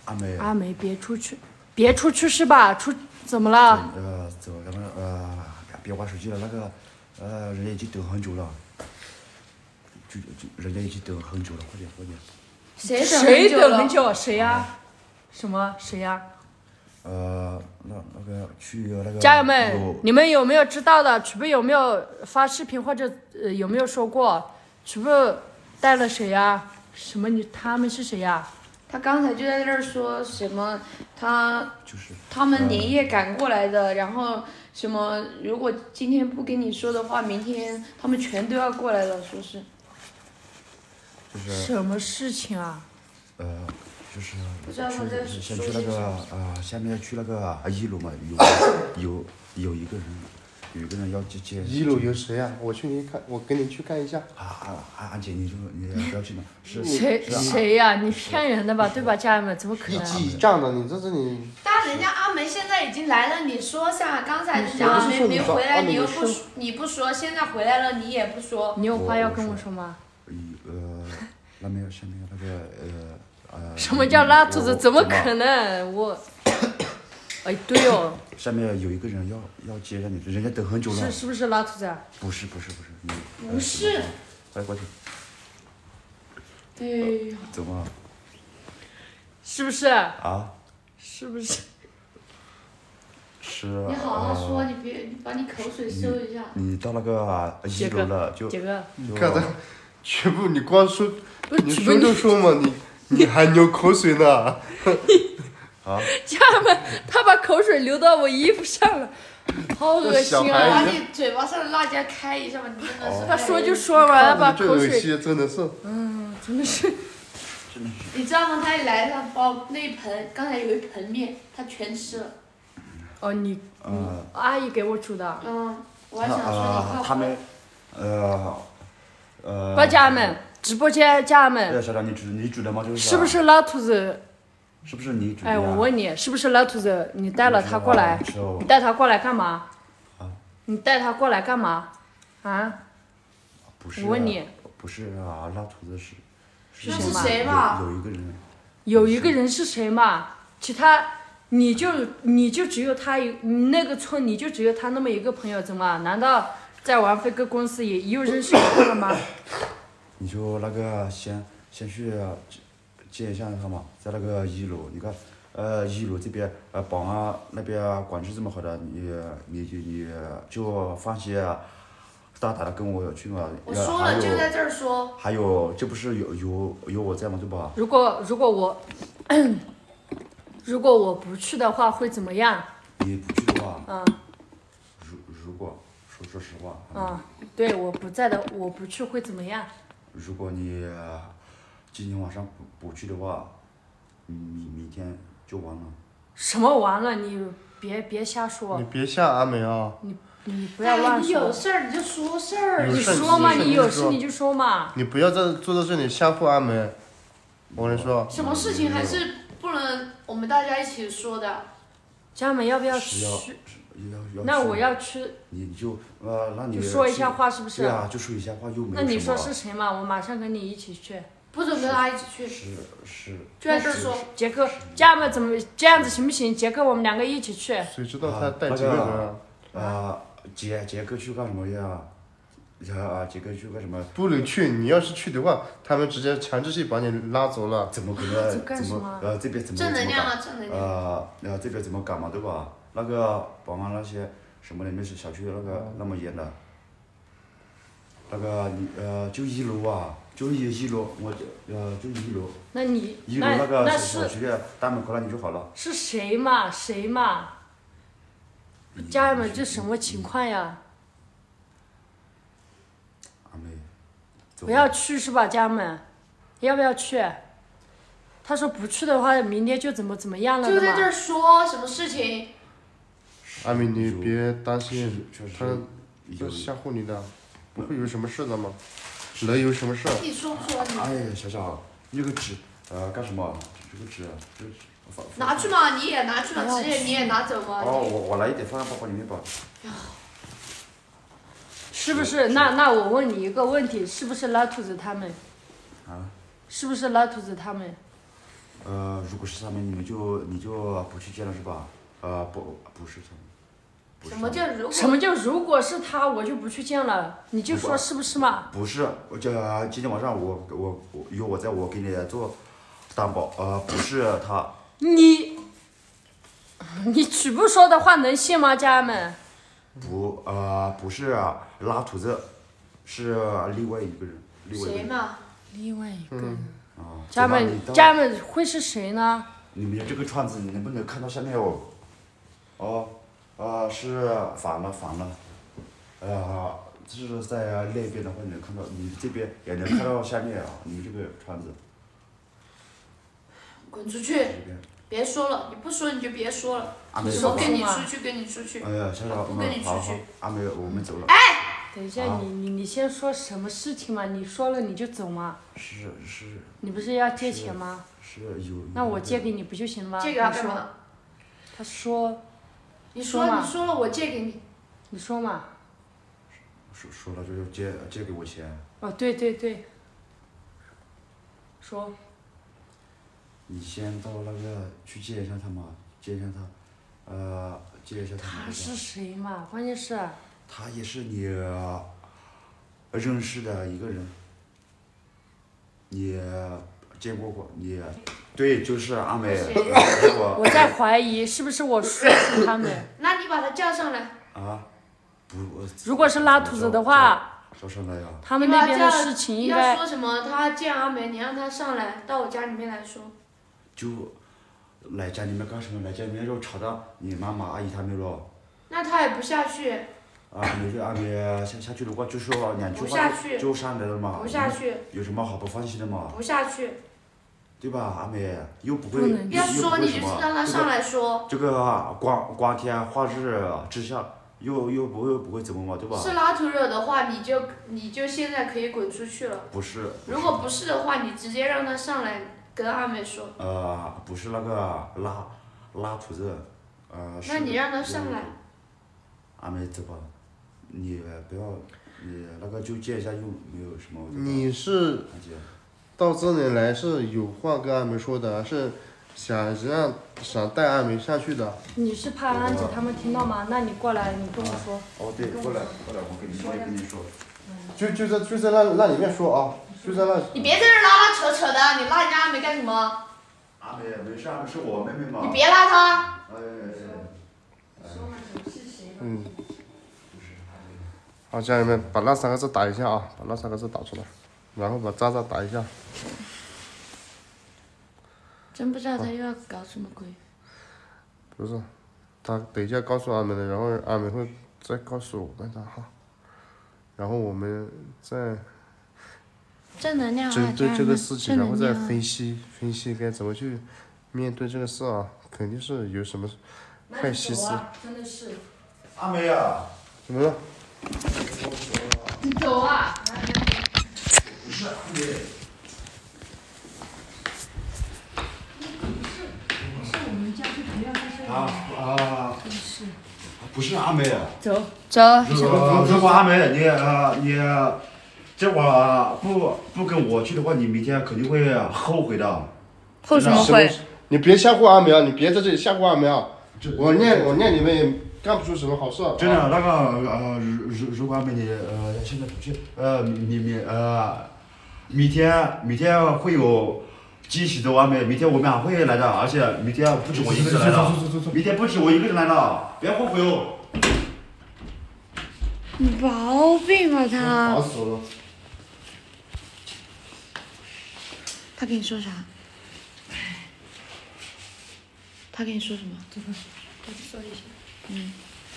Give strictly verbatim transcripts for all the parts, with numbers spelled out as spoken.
阿梅， 阿梅，别出去，别出去是吧？出怎么了？ 呃，走，咱们呃，别玩手机了，那个，呃，人家已经等很久了，就就人家已经等很久了，快点快点。 谁谁等很久？谁呀？什么谁呀？ 呃，那那个去那个。 家人们，你们有没有知道的？曲不有没有发视频或者呃有没有说过？曲不带了谁呀？什么你他们是谁呀？ 他刚才就在这儿说什么，他就是他们连夜赶过来的，然后什么如果今天不跟你说的话，明天他们全都要过来了，说是。 就是什么事情啊？ 呃，就是不知道他在去先说去那个些什么。 呃，下面去那个一楼嘛，有有有一个人，有一个人要接接。 一楼有谁啊？我去你看，我跟你去看一下。 啊啊啊！安姐，你就你不要去了，是谁是啊谁呀？你骗人的吧？对吧，家人们？怎么可一能？ 记一账的，你这是你。 但人家阿梅现在已经来了，你说下，刚才人家我阿梅不是说你说没回来， 阿梅你又你说不说，你不说，现在回来了你也不说。 你有话要我我说跟我说吗？ 一呃，那没有下面那个呃呃。 什么叫拉兔子？ 我怎么可？能？我，哎，对哦， 下面有一个人要要接上你，人家等很久了是。是不是拉兔子啊？ 不是不是不是，你不是。 快过去。 哎呀， 呃怎么了？ 是不是？ 啊？ 是不是？ 是。 你好好说， 呃你别，你把你口水收一下。 你到那个一杰哥楼了，就杰哥， 就看他，全部你光说，你说不是曲不就说嘛，你你还流口水呢。 啊， 家人们，他把口水流到我衣服上了，好恶心小孩啊！ 把你嘴巴上的辣椒开一下吧，你真的是。 他说就说完了，把这口水， 恶心，真的是。 嗯，真的是。 你知道吗？他一来，他把那一盆，刚才有一盆面，他全吃了。 哦，你呃你阿姨给我煮的。 嗯，我还想说你啊， 快他们回。 呃呃。 不，家人们，直播间家人们， 对，小张，你煮你煮的吗？就是。 是不？是老兔子？ 是不是你煮的呀？ 哎，我问你，是不是老兔子？你带了他过来， 是哦你带他过来干嘛？ 啊？ 你带他过来干嘛？啊？ 不是。 我问你。 不是啊，拉兔子是。 那是是谁嘛谁吧？ 有有一个人。 有一个人是谁嘛？其他你就你就只有他一，你那个村你就只有他那么一个朋友，怎么？难道在王菲哥公司也又认识一个了吗？ 你就那个先先去见一下他嘛，在那个一楼，你看，呃，一楼这边呃保安那边管制这么好的，你你就你就放心大胆的跟我去嘛。 我说了，就在这儿说。 还有，这不是有有有我在吗？对吧？ 如果如果我如果我不去的话，会怎么样？ 你不去的话， 嗯如如果说说实话， 嗯，对，我不在的，我不去会怎么样？ 如果你今天晚上不不去的话，你明天就完了。 什么完了？你别别瞎说你，别吓阿美啊！ 你你不要乱哎，你有说。 事儿你就说事儿。 你有事儿说嘛， 你你有就说事你就说嘛。 你不要在坐在这里吓唬阿美。我跟你说， 什么事情还是不能我们大家一起说的。 家人们要不要是要去？ 要要那去我要去， 你就呃，那你就说一下去话是不是？ 对啊，就说一下话又没有那你说什么是谁嘛？我马上跟你一起去。 不准跟他一起去， 是是， 就在这儿说。 杰克，家人们怎么这样子行不行？杰克，我们两个一起去。 谁知道他带几个人啊？ 啊，杰杰克去干什么呀？啊，杰克去干什么？ 不能去，你要是去的话，他们直接强制性把你拉走了。 怎么可这能？怎干什么么呃这边怎么正能量啊， 怎么正能敢？ 量。 呃呃这边怎么敢嘛，对吧？那个保安那些什么的，没是小区那个那么严的。那个你呃就一楼啊，就一一楼，我呃就一楼。 那你一楼那那个那是小区的大门口那里就好了。 是谁嘛？谁嘛？家人们，这什么情况呀？ 阿妹，走不要去是吧，家人们？要不要去？他说不去的话，明天就怎么怎么样了的嘛。 就在这儿说什么事情？ 阿美，你别担心， 确实他有他吓唬你的，不会有什么事的嘛。能有什么事？ 你说不说你？ 哎呀，小小，你这个纸呃干什么？这个纸，这个纸放放拿去嘛，你也拿去嘛，纸也你也拿走嘛。 哦，我我来一点，放在包包里面吧。 是不是？那那我问你一个问题，是不是拉兔子他们？ 啊？ 是不是拉兔子他们？ 呃， 如果是他们，你们就你就不去见了是吧？呃，不，不是他们。不是什么他们叫如果？ 什么叫如果是他，我就不去见了？你就说是不是嘛？ 不是，我这今天晚上我我我有我在我给你做担保，呃，不是他。 你，你曲不说的话能信吗，家人们？ 不，呃，不是拉图子，是另外一个人，另外一个人。 谁嘛？ 另外一个。 啊， 家人们，家人们会是谁呢？ 你们这个串子，你能不能看到下面哦？哦，呃，是反了，反了，呃，就是在那边的话，你能看到，你这边也能看到下面啊，你们这个串子。 滚出去！别说了，你不说你就别说了。 阿梅， 说跟你出去，跟你出去。 哎呀，小小， 不跟你出好好去。 阿梅，我们走了。 哎！ 等一下，你你你先说什么事情嘛？你说了你就走吗？ 是是。 你不是要借钱吗？ 是有。 那我借给你不就行了吗？ 借给他干嘛？ 他说。 你说你说了，我借给你。 你说嘛。 说说了就是借借给我钱。 哦，对对对。说。 你先到那个去见一下他嘛，见一下他，呃，见一下他。 他是谁嘛？关键是。 他也是你认识的一个人，你见过过你？对，就是阿美。 我在怀疑是不是我说服他们。 那你把他叫上来。 啊，不。 如果是拉兔子的话。 叫上来呀。 他们那边的事情应该。 要说什么？他见阿美，你让他上来到我家里面来说。 就来家里面干什么？来家里面就吵到你妈妈、阿姨他们了。 那他也不下去。 啊，没事，阿美下下去的话就说两句话就上来了嘛。 不下去。 有什么好不放心的嘛？ 不下去。 对吧，阿美又不会。 要说你就是让他上来说。 这个光光天化日之下，又又不会不会怎么嘛，对吧？ 是拉图惹的话，你就你就现在可以滚出去了。 不是。 如果不是的话，你直接让他上来。跟阿美说。 呃，不是那个拉拉图子，呃。 那你让他上来。 阿美走吧，你不要，你那个就见一下又没有什么。 你是到这里来是有话跟阿美说的，是想让想带阿美下去的。 你是怕安姐他们听到吗？那你过来，你跟我说。 哦，对，过来过来，我跟你我也跟你说。 就就在就在那那里面说啊。就在那。 你别在这拉拉扯扯的，你拉人家阿美干什么？ 阿美没事，阿美是我妹妹嘛。 你别拉她。 哎哎。 嗯。好，家人们，把那三个字打一下啊，把那三个字打出来，然后把渣渣打一下。 真不知道他又要搞什么鬼。 不是，他等一下告诉阿美的，然后阿美会再告诉我们的哈，然后我们再。 正能量啊！ 针对这个事情，然后再分析分析该怎么去面对这个事啊，肯定是有什么坏心思。 真的是。 阿美呀。 怎么了？ 你走啊！ 不是阿美。 不是我们家就不要在这里。 啊啊！ 真是。 不是阿美。 走。 走。 如果如果阿美你呃你。这会儿不不跟我去的话，你明天肯定会后悔的。 后什么悔？ 你别吓唬阿苗，你别在这里吓唬阿苗。我念我念你们也干不出什么好事。 真的，那个呃，如如如果阿美你呃现在不去，呃明明呃明天明天会有惊喜的阿美，明天我们还会来的，而且明天不止我一个人来的，明天不止我一个人来的，别后悔哦。 毛病啊他！ 烦死了。 他跟你说啥？他跟你说什么？ 这个，我说一下。 嗯。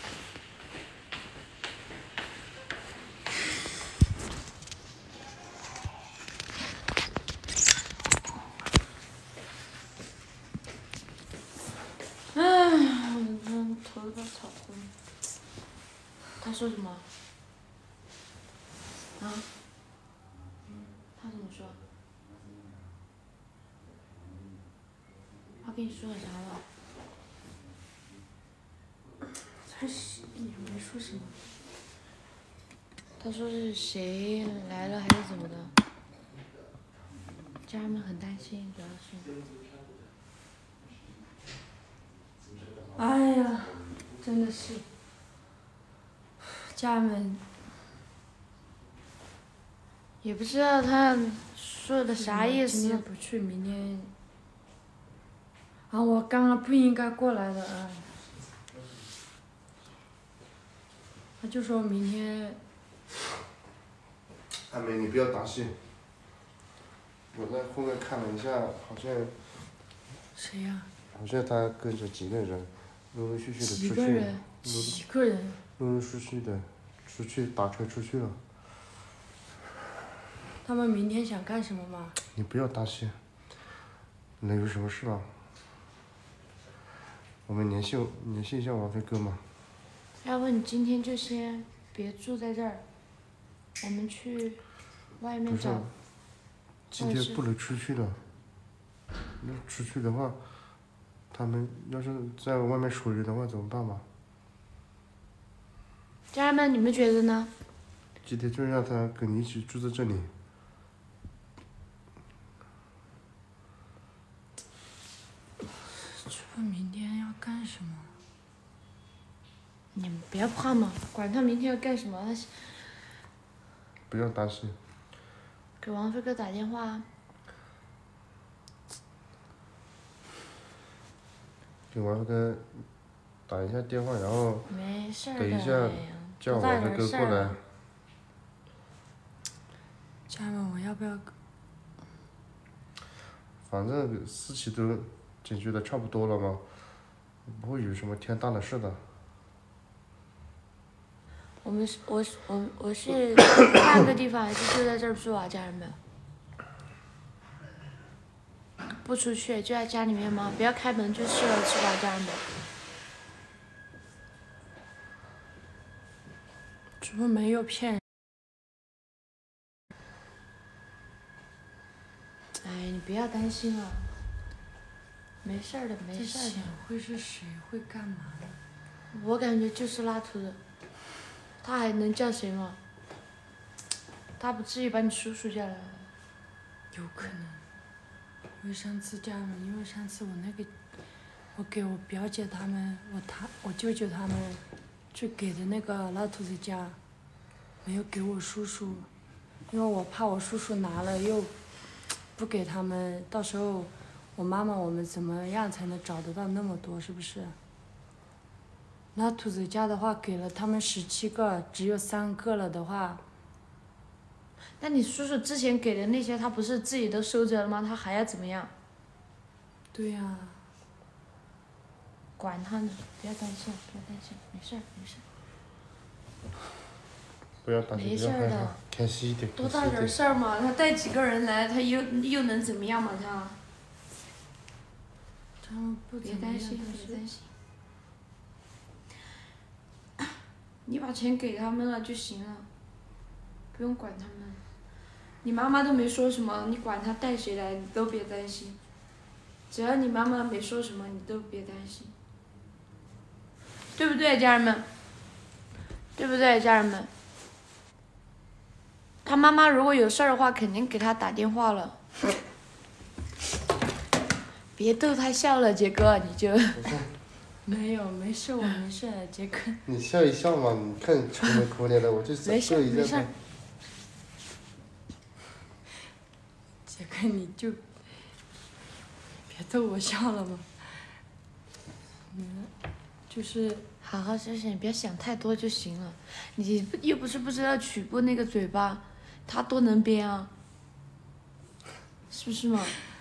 唉，我头都吵昏。他说什么？啊？他怎么说？他跟你说了啥了？ 他是也没说什么。 他说是谁来了还是怎么的？家人们很担心，主要是。 哎呀，真的是，家人们也不知道他说的啥意思今天。不去，明天。啊，我刚刚不应该过来的啊。他就说明天。 阿梅，你不要担心。我在后面看了一下，好像谁呀、 好像他跟着几个人，陆陆续续的几出去， 个人？ 陆几个人？ 陆陆续续的出去打车出去了。 他们明天想干什么吗？ 你不要担心，能有什么事啊？我们联系联系一下王飞哥嘛。 要不你今天就先别住在这儿，我们去外面不是找。 今天不能出去了。那出去的话，他们要是在外面守人的话怎么办嘛？ 家人们，你们觉得呢？ 今天就让他跟你一起住在这里。 这不明天要干什么？ 你们不要怕嘛，管他明天要干什么，他不要担心。 给王飞哥打电话。 给王飞哥打一下电话，然后没事的。 等一下哎呀叫多大王飞哥过来点事儿啊。 家人们，我要不要？ 反正事情都解决的差不多了嘛，不会有什么天大的事的。 我们是，我是，我我是换个地方，还是就在这儿住啊，家人们？不出去，就在家里面吗？不要开门就是了，是吧，家人们？ 这不没有骗人。 哎，你不要担心了，没事儿的，没这事儿的钱。会是谁？会干嘛的？ 我感觉就是拉图的，他还能叫谁吗？他不至于把你叔叔叫来。 有可能。因为上次家人们，因为上次我那个，我给我表姐他们，我他我舅舅他们，去给的那个老头子家，没有给我叔叔，因为我怕我叔叔拿了又不给他们，到时候我妈妈我们怎么样才能找得到那么多，是不是？那兔子家的话给了他们十七个，只有三个了的话， 那你叔叔之前给的那些，他不是自己都收着了吗？他还要怎么样？ 对呀、 管他呢，不要担心，不要担心，没事儿，没事儿。 不要担心， 没不要害怕事儿的， 开心一点， 多大点开心一点。 事儿嘛？他带几个人来，他又又能怎么样嘛？他他们不怎么样， 别担心， 但是别担心。你把钱给他们了就行了，不用管他们。你妈妈都没说什么，你管他带谁来，你都别担心。只要你妈妈没说什么，你都别担心，对不对，家人们？对不对，家人们？他妈妈如果有事儿的话，肯定给他打电话了。别逗他笑了，杰哥，你就。 没有，没事，我没事，杰克。 你笑一笑嘛，你看你愁眉苦脸的，我就想没事逗一没事下他。 杰克，你就别逗我笑了嘛。嗯，就是好好休息，你别想太多就行了。你又不是不知道曲波那个嘴巴，他多能编啊，是不是嘛？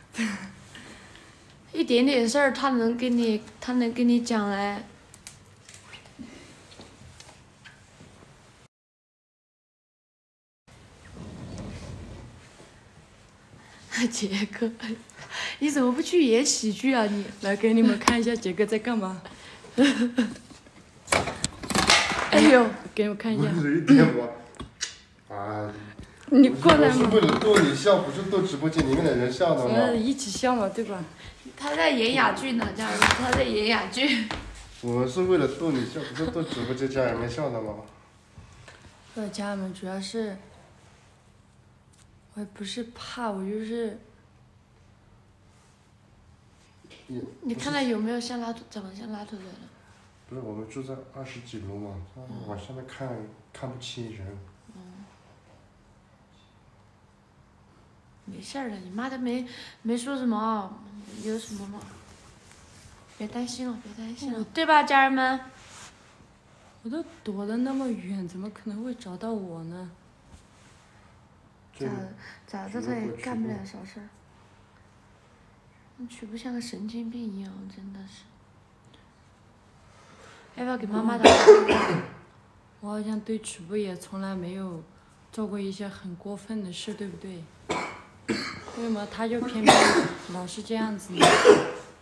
一点点事儿他能跟你，他能跟你讲嘞。杰哥，你怎么不去演喜剧啊你？ 来给你们看一下杰克在干嘛。 哎呦， 给你们看一下。 不是一点嘛。啊。 你过来嘛。 我是为了逗你笑，不是逗直播间里面的人笑的呃， 吗？ 一起笑嘛，对吧？ 他在演哑剧呢，家人们，他在演哑剧。 我是为了逗你笑，不是逗直播间家人们笑的吗？ 呃，家人们，主要是，我也不是怕，我就是， 也你看到有没有像拉土长得像拉土的人？ 不是我们住在二十几楼嘛，往下面看看不清人。 没事儿的，你妈都没没说什么，有什么嘛？别担心了，别担心了，对吧，家人们？ 我都躲得那么远，怎么可能会找到我呢？ 咋咋着他也干不了啥事儿。那曲不像个神经病一样，真的是。要不要给妈妈打电话？ 我好像对曲不也从来没有做过一些很过分的事，对不对？为什么他就偏偏老是这样子呢？